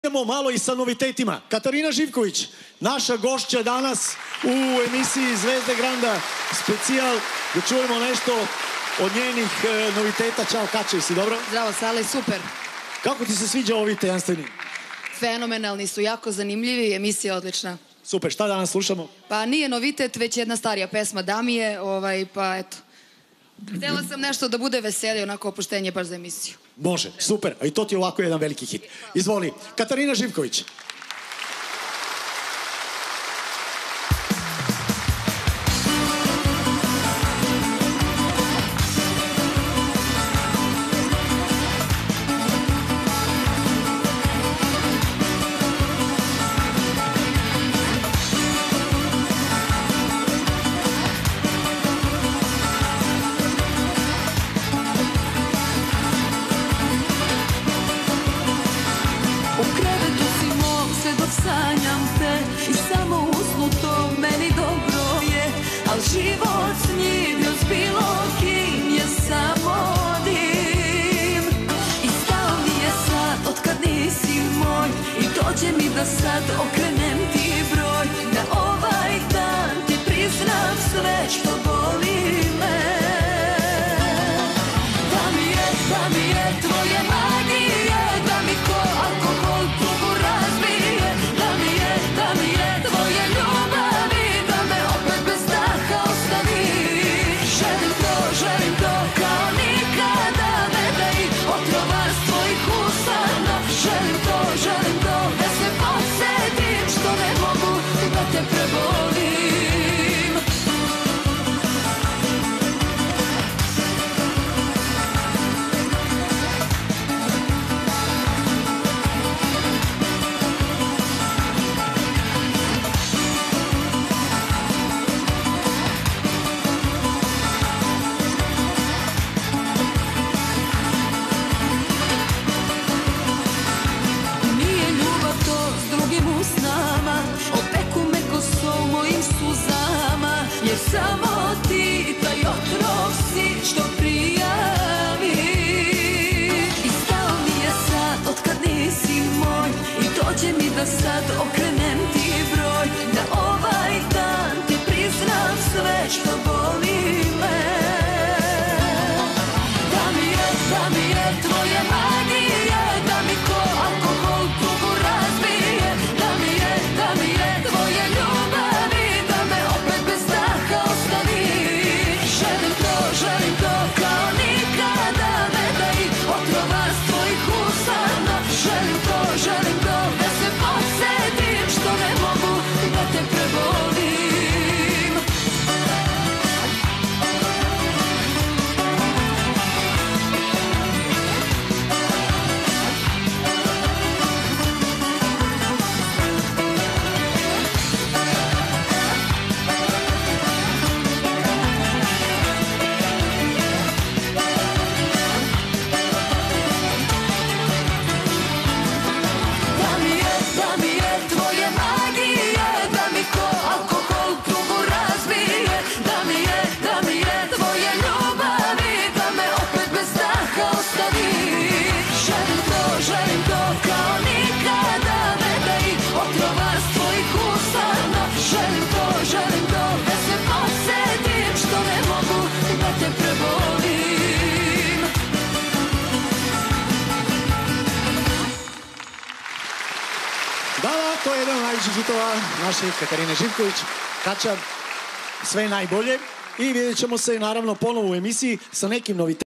Idemo malo i sa novitetima. Katarina Živković, naša gošća danas u emisiji Zvezde Granda specijal. Da čujemo nešto od njenih noviteta. Ćao, Kačevi, si dobro? Zdravo, Sale, super. Kako ti se sviđa ovi tajanstveni? Fenomenalni su, jako zanimljivi, emisija odlična. Super, šta danas slušamo? Pa nije novitet, već jedna starija pesma Damije, pa eto. Htjela sam nešto da bude veselije, onako opuštenje baš za emisiju. Može, super. A i to ti je ovako jedan veliki hit. Izvoli, Katarina Živković. U krevetu si mom sve dok sanjam te i samo usnuto meni dobro je, al život s njim još bilo kim je samo dim. I stao mi je sad otkad nisi moj i dođe mi da sad okrenem ti broj, da ovaj dan ti priznam sve što boli me. Da mi je tvoje magije, da mi ko alkohol tugu razbije, da mi je tvoje ljubavi, da me opet bez daha ostaviš. Želim to kao nikada, ne daj otrovar s tvojih usana. Želim to da se posetim što ne mogu da te prebolim. Nije ljubav to s drugim usnama, opeku me ko so u mojim suzama, jer samo ti taj otrov si što prijavi. I stao mi je sad otkad nisi moj i dođe mi da sad okrenem ti broj, da ovaj dan ti priznam sve što boli me. Da mi je tvoje magije, da mi ko alkohol tugu razbije, da mi je tvoje ljubavi, da me opet bez daha ostaviš. Želim to kao nikada, ne daj otrovar s tvojih usana. Želim to da se posetim što ne mogu da te prebolim. Da mi je tvoje magije, da mi ko alkohol tugu razbije, da mi je tvoje ljubavi, da me opet bez daha ostaviš. Želim to kao nikada, ne daj otrovar s tvojih usana. Želim to da se posetim što ne mogu da te prebolim. Da, to je jedan od najvećih hitova naše Katarine Živković. Kača, sve najbolje. I vidjet ćemo se naravno ponovo u emisiji sa nekim novitetima.